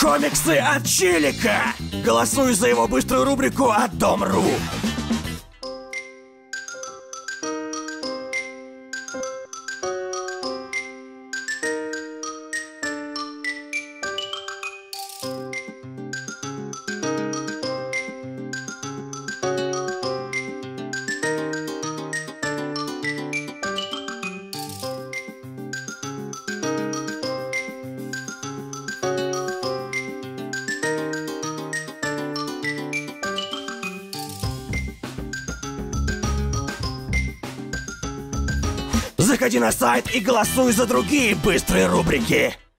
Комиксы от Чилика. Голосуй за его быструю рубрику от Дом.ру. Заходи на сайт и голосуй за другие быстрые рубрики.